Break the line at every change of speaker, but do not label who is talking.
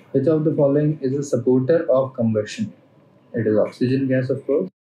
Which of the following is a supporter of combustion? It is oxygen gas, of course.